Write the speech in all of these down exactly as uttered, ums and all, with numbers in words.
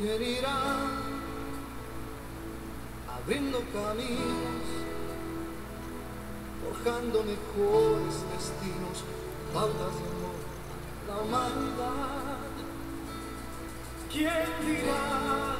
mujer irá abriendo caminos, forjando mejores destinos, pautas de amor a la humanidad. ¿Quién dirá?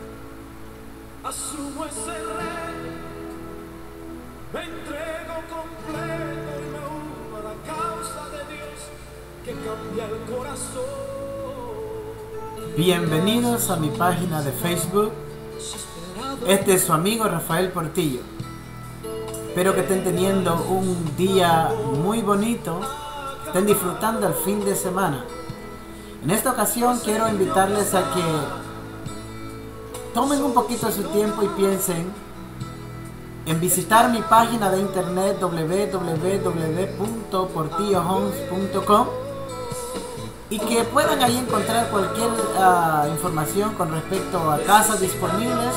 Asumo ese reto, me entrego completo y me uno a la causa de Dios que cambia el corazón. Bienvenidos a mi página de Facebook. Este es su amigo Rafael Portillo. Espero que estén teniendo un día muy bonito, que estén disfrutando el fin de semana. En esta ocasión quiero invitarles a que tomen un poquito de su tiempo y piensen en visitar mi página de internet w w w punto portillo homes punto com y que puedan ahí encontrar cualquier uh, información con respecto a casas disponibles.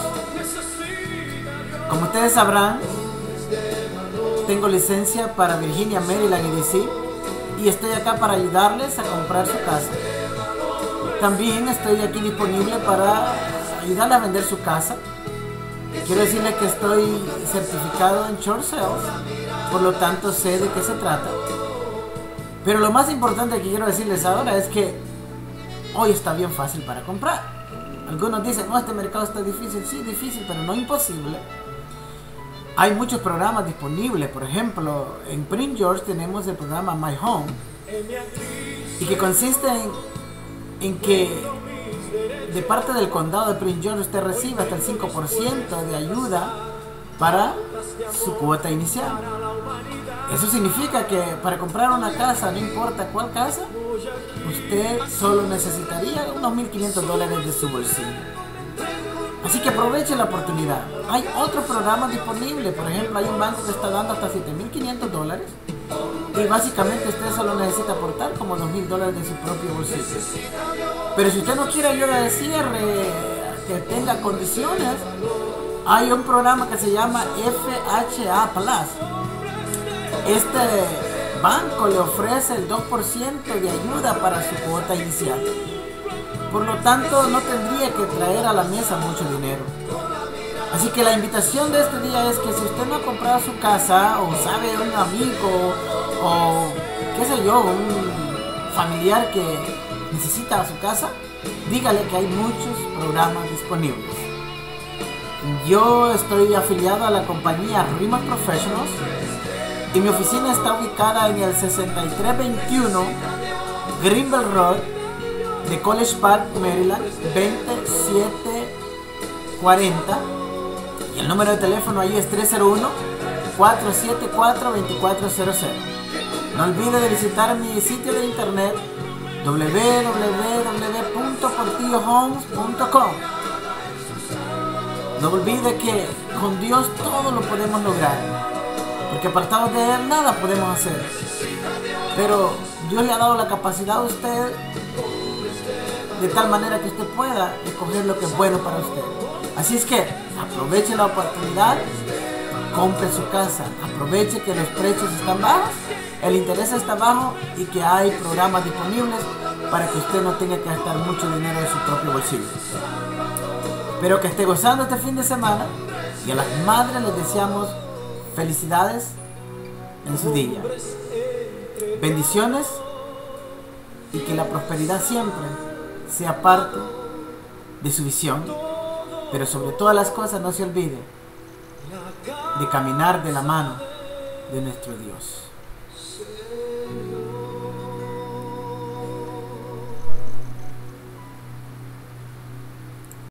Como ustedes sabrán, tengo licencia para Virginia, Maryland y D C y estoy acá para ayudarles a comprar su casa. También estoy aquí disponible para ayudarle a vender su casa. Quiero decirles que estoy certificado en short sales, por lo tanto sé de qué se trata. Pero lo más importante que quiero decirles ahora es que hoy está bien fácil para comprar. Algunos dicen, no, este mercado está difícil. Sí, difícil, pero no imposible. Hay muchos programas disponibles. Por ejemplo, en Prince George tenemos el programa My Home, y que consiste en, en que de parte del condado de Prince George usted recibe hasta el cinco por ciento de ayuda para su cuota inicial. Eso significa que para comprar una casa, no importa cuál casa, usted solo necesitaría unos mil quinientos dólares de su bolsillo. Así que aproveche la oportunidad. Hay otros programas disponibles. Por ejemplo, hay un banco que está dando hasta siete mil quinientos dólares y básicamente usted solo necesita aportar como dos mil dólares de su propio bolsillo. Pero si usted no quiere ayuda de cierre que tenga condiciones, hay un programa que se llama F H A Plus. Este banco le ofrece el dos por ciento de ayuda para su cuota inicial. Por lo tanto, no tendría que traer a la mesa mucho dinero. Así que la invitación de este día es que si usted no ha comprado su casa, o sabe un amigo, o qué sé yo, un familiar que necesita su casa, dígale que hay muchos programas disponibles. Yo estoy afiliado a la compañía RE/MAX Professionals y mi oficina está ubicada en el sesenta y tres veintiuno Greenbelt Road de College Park, Maryland, veintisiete cuarenta, y el número de teléfono ahí es tres cero uno, cuatro siete cuatro, dos cuatro cero cero. No olvide de visitar mi sitio de internet w w w punto portillo homes punto com. No olvide que con Dios todo lo podemos lograr, porque apartados de Él nada podemos hacer. Pero Dios le ha dado la capacidad a usted de tal manera que usted pueda escoger lo que es bueno para usted. Así es que aproveche la oportunidad, compre su casa, aproveche que los precios están bajos, el interés está bajo y que hay programas disponibles para que usted no tenga que gastar mucho dinero de su propio bolsillo. Espero que esté gozando este fin de semana y a las madres les deseamos felicidades en su día. Bendiciones y que la prosperidad siempre sea parte de su visión, pero sobre todas las cosas no se olvide de caminar de la mano de nuestro Dios.